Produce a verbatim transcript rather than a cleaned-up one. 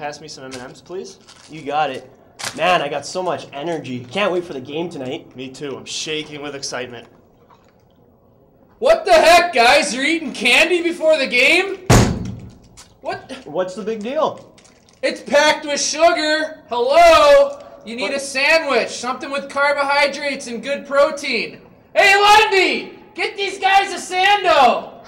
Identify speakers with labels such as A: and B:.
A: pass me some M and M's, please?
B: You got it. Man, I got so much energy. Can't wait for the game tonight.
A: Me too. I'm shaking with excitement.
C: What the heck, guys? You're eating candy before the game? What?
B: What's the big deal?
C: It's packed with sugar. Hello? You need a sandwich, something with carbohydrates and good protein. Hey, Lundy! Get these guys a Sando!